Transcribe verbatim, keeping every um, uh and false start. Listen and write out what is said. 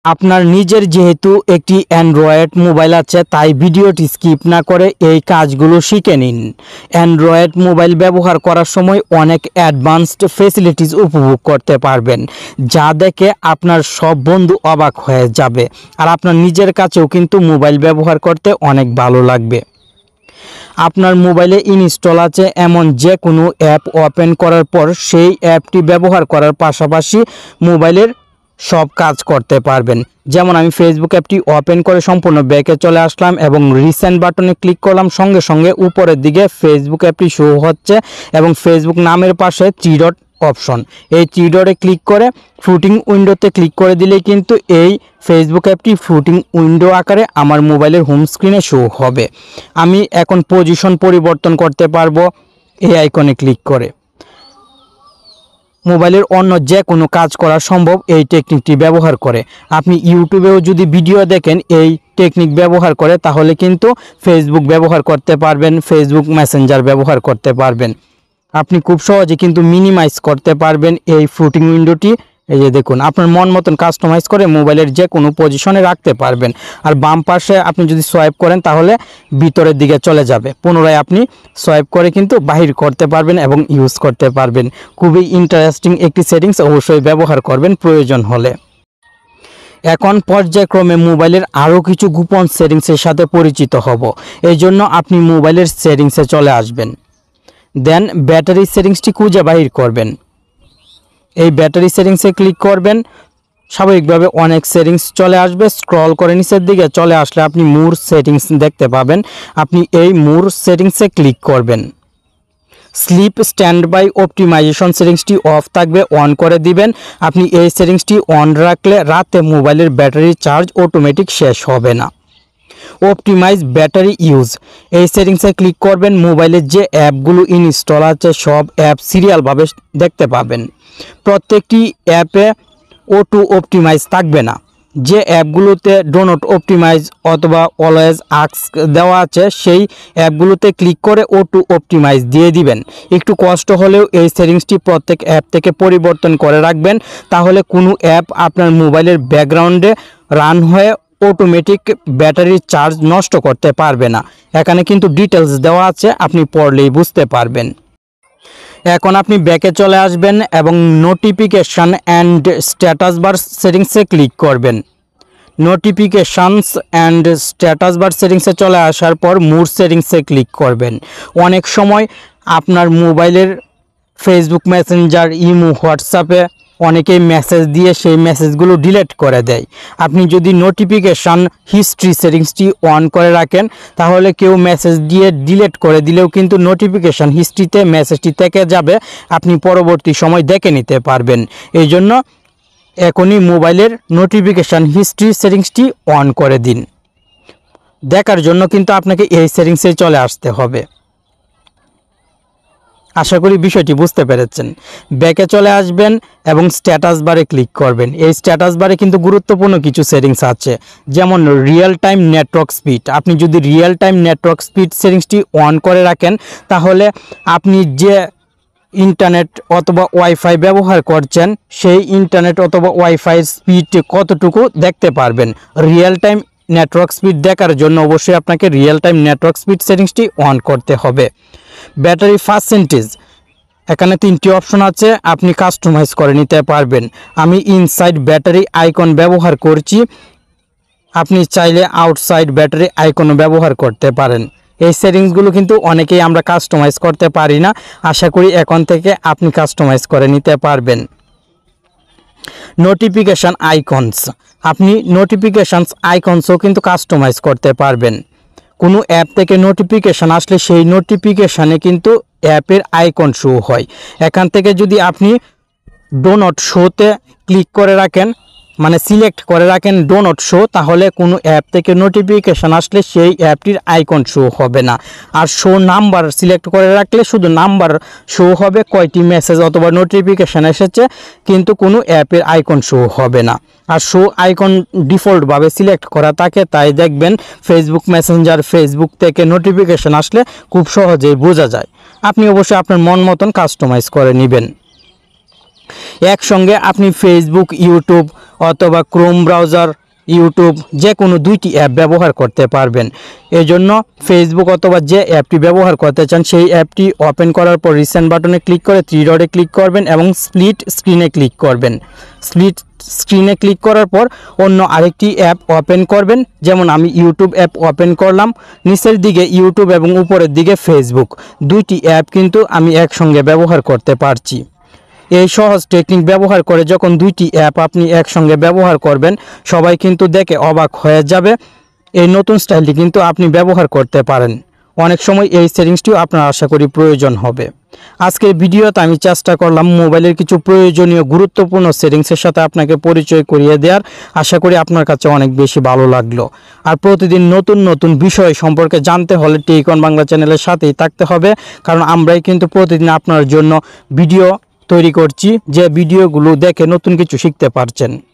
আপনার নিজের যেহেতু একটি অ্যান্ড্রয়েড মোবাইল আছে, তাই ভিডিওটি স্কিপ না করে এই কাজগুলো শিখে নিন। অ্যান্ড্রয়েড মোবাইল ব্যবহার করার সময় অনেক অ্যাডভান্সড ফেসিলিটিস উপভোগ করতে পারবেন, যা দেখে আপনার সব বন্ধু অবাক হয়ে যাবে। আর আপনার নিজের কাছেও কিন্তু মোবাইল ব্যবহার করতে অনেক ভালো লাগবে। আপনার মোবাইলে ইনস্টল আছে এমন যে কোনো অ্যাপ ওপেন করার পর সেই অ্যাপটি ব্যবহার করার পাশাপাশি মোবাইলের সব কাজ করতে পারবেন। যেমন আমি ফেসবুক অ্যাপটি ওপেন করে সম্পূর্ণ ব্যাকে চলে আসলাম এবং রিসেন্ট বাটনে ক্লিক করলাম। সঙ্গে সঙ্গে উপরের দিকে ফেসবুক অ্যাপটি শো হচ্ছে এবং ফেসবুক নামের পাশে থ্রি ডট অপশন, এই থ্রি ডটে ক্লিক করে ফ্লুটিং উইন্ডোতে ক্লিক করে দিলেই কিন্তু এই ফেসবুক অ্যাপটি ফ্লুটিং উইন্ডো আকারে আমার মোবাইলের হোম স্ক্রিনে শো হবে। আমি এখন পজিশন পরিবর্তন করতে পারবো এই আইকনে ক্লিক করে। মোবাইলের অন্য যে কোনো কাজ করা সম্ভব এই টেকনিকটি ব্যবহার করে। আপনি ইউটিউবেও যদি ভিডিও দেখেন এই টেকনিক ব্যবহার করে, তাহলে কিন্তু ফেসবুক ব্যবহার করতে পারবেন, ফেসবুক মেসেঞ্জার ব্যবহার করতে পারবেন। আপনি খুব সহজে কিন্তু মিনিমাইজ করতে পারবেন এই ফ্লুটিং উইন্ডোটি। এই যে দেখুন, আপনার মন মতন কাস্টমাইজ করে মোবাইলের যে কোনো পজিশনে রাখতে পারবেন। আর বাম পাশে আপনি যদি সোয়াইপ করেন তাহলে ভিতরের দিকে চলে যাবে। পুনরায় আপনি সোয়াইপ করে কিন্তু বাহির করতে পারবেন এবং ইউজ করতে পারবেন। খুবই ইন্টারেস্টিং একটি সেটিংস, অবশ্যই ব্যবহার করবেন প্রয়োজন হলে। এখন পর্যায়ক্রমে মোবাইলের আরও কিছু গোপন সেটিংসের সাথে পরিচিত হব। এই জন্য আপনি মোবাইলের সেটিংসে চলে আসবেন, দেন ব্যাটারি সেটিংসটি খুঁজে বাহির করবেন। এই ব্যাটারি সেটিংসে ক্লিক করবেন। স্বাভাবিকভাবে অনেক সেটিংস চলে আসবে। স্ক্রল করে নিচের দিকে চলে আসলে আপনি মোর সেটিংস দেখতে পাবেন। আপনি এই মোর সেটিংসে ক্লিক করবেন। স্লিপ স্ট্যান্ড বাই অপটিমাইজেশন সেটিংসটি অফ থাকবে, অন করে দিবেন। আপনি এই সেটিংসটি অন রাখলে রাতে মোবাইলের ব্যাটারি চার্জ অটোমেটিক শেষ হবে না। অপটিমাইজ ব্যাটারি ইউজ, এই সেটিংসে ক্লিক করবেন। মোবাইলের যে অ্যাপগুলো ইনস্টল আছে সব অ্যাপ সিরিয়ালভাবে দেখতে পাবেন। প্রত্যেকটি অ্যাপে অটো অপটিমাইজ থাকবে না। যে অ্যাপগুলোতে ডো নট অপটিমাইজ অথবা অলওয়েজ আস্ক দেওয়া আছে সেই অ্যাপগুলোতে ক্লিক করে অটো অপটিমাইজ দিয়ে দিবেন। একটু কষ্ট হলেও এই সেটিংসটি প্রত্যেক অ্যাপ থেকে পরিবর্তন করে রাখবেন, তাহলে কোনো অ্যাপ আপনার মোবাইলের ব্যাকগ্রাউন্ডে রান হয়ে অটোমেটিক ব্যাটারির চার্জ নষ্ট করতে পারবে না। এখানে কিন্তু ডিটেলস দেওয়া আছে, আপনি পড়লেই বুঝতে পারবেন। এখন আপনি ব্যাকে চলে আসবেন এবং নোটিফিকেশান অ্যান্ড স্ট্যাটাস বার সেটিংসে ক্লিক করবেন। নোটিফিকেশানস অ্যান্ড স্ট্যাটাস বার সেটিংসে চলে আসার পর মোর সেটিংসে ক্লিক করবেন। অনেক সময় আপনার মোবাইলের ফেসবুক মেসেঞ্জার, ইমো, হোয়াটসঅ্যাপে অনেকেই মেসেজ দিয়ে সেই মেসেজগুলো ডিলিট করে দেয়। আপনি যদি নোটিফিকেশান হিস্ট্রি সেটিংসটি অন করে রাখেন তাহলে কেউ মেসেজ দিয়ে ডিলিট করে দিলেও কিন্তু নোটিফিকেশান হিস্ট্রিতে মেসেজটি থেকে যাবে, আপনি পরবর্তী সময় দেখে নিতে পারবেন। এই জন্য এখনই মোবাইলের নোটিফিকেশান হিস্ট্রি সেটিংসটি অন করে দিন। দেখার জন্য কিন্তু আপনাকে এই সেটিংসে চলে আসতে হবে। আশা করি বিষয়টি বুঝতে পেরেছেন। ব্যাকে চলে আসবেন এবং স্ট্যাটাস বারে ক্লিক করবেন। এই স্ট্যাটাস বারে কিন্তু গুরুত্বপূর্ণ কিছু সেটিংস আছে, যেমন রিয়েল টাইম নেটওয়ার্ক স্পিড। আপনি যদি রিয়েল টাইম নেটওয়ার্ক স্পিড সেটিংসটি অন করে রাখেন তাহলে আপনি যে ইন্টারনেট অথবা ওয়াইফাই ব্যবহার করছেন সেই ইন্টারনেট অথবা ওয়াইফাইয়ের স্পিড কতটুকু দেখতে পারবেন। রিয়েল টাইম নেটওয়ার্ক স্পিড দেখার জন্য অবশ্যই আপনাকে রিয়েল টাইম নেটওয়ার্ক স্পিড সেটিংসটি অন করতে হবে। ব্যাটারি পার্সেন্টেজ, এখানে তিনটি অপশন আছে, আপনি কাস্টমাইজ করে নিতে পারবেন। আমি ইনসাইড ব্যাটারি আইকন ব্যবহার করছি, আপনি চাইলে আউটসাইড ব্যাটারি আইকনও ব্যবহার করতে পারেন। এই সেটিংসগুলো কিন্তু অনেকেই আমরা কাস্টমাইজ করতে পারি না, আশা করি এখন থেকে আপনি কাস্টমাইজ করে নিতে পারবেন। নোটিফিকেশান আইকনস, আপনি নোটিফিকেশানস আইকনসও কিন্তু কাস্টমাইজ করতে পারবেন। কোনো অ্যাপ থেকে নোটিফিকেশান আসলে সেই নোটিফিকেশানে কিন্তু অ্যাপের আইকন শো হয়। এখান থেকে যদি আপনি ডো নট শোতে ক্লিক করে রাখেন, মানে সিলেক্ট করে রাখেন ডো নট শো, তাহলে কোনো অ্যাপ থেকে নোটিফিকেশান আসলে সেই অ্যাপটির আইকন শো হবে না। আর শো নাম্বার সিলেক্ট করে রাখলে শুধু নাম্বার শো হবে, কয়টি মেসেজ অথবা নোটিফিকেশান এসেছে, কিন্তু কোনো অ্যাপের আইকন শো হবে না। আর শো আইকন ডিফল্টভাবে সিলেক্ট করা থাকে, তাই দেখবেন ফেসবুক মেসেঞ্জার, ফেসবুক থেকে নোটিফিকেশান আসলে খুব সহজেই বোঝা যায়। আপনি অবশ্যই আপনার মন মতন কাস্টমাইজ করে নেবেন। একসঙ্গে আপনি ফেসবুক, ইউটিউব অথবা ক্রোম ব্রাউজার, ইউটিউব যে কোনো দুইটি অ্যাপ ব্যবহার করতে পারবেন। এজন্য ফেসবুক অথবা যে অ্যাপটি ব্যবহার করতে চান সেই অ্যাপটি ওপেন করার পর রিসেন্ট বাটনে ক্লিক করে থ্রি ডটে ক্লিক করবেন এবং স্প্লিট স্ক্রিনে ক্লিক করবেন। স্প্লিট স্ক্রিনে ক্লিক করার পর অন্য আরেকটি অ্যাপ ওপেন করবেন। যেমন আমি ইউটিউব অ্যাপ ওপেন করলাম, নিচের দিকে ইউটিউব এবং উপরের দিকে ফেসবুক, দুইটি অ্যাপ কিন্তু আমি একসঙ্গে ব্যবহার করতে পারছি। এই সহজ টেকনিক ব্যবহার করে যখন দুইটি অ্যাপ আপনি একসঙ্গে ব্যবহার করবেন, সবাই কিন্তু দেখে অবাক হয়ে যাবে। এই নতুন স্টাইলটি কিন্তু আপনি ব্যবহার করতে পারেন। অনেক সময় এই সেটিংসটিও আপনার আশা করি প্রয়োজন হবে। আজকের ভিডিওতে আমি চেষ্টা করলাম মোবাইলের কিছু প্রয়োজনীয় গুরুত্বপূর্ণ সেটিংসের সাথে আপনাকে পরিচয় করিয়ে দেওয়ার। আশা করি আপনার কাছে অনেক বেশি ভালো লাগলো। আর প্রতিদিন নতুন নতুন বিষয় সম্পর্কে জানতে হলে টেক অন বাংলা চ্যানেলের সাথেই থাকতে হবে, কারণ আমরাই কিন্তু প্রতিদিন আপনার জন্য ভিডিও তৈরি করছি, যে ভিডিওগুলো দেখে নতুন কিছু শিখতে পারছেন।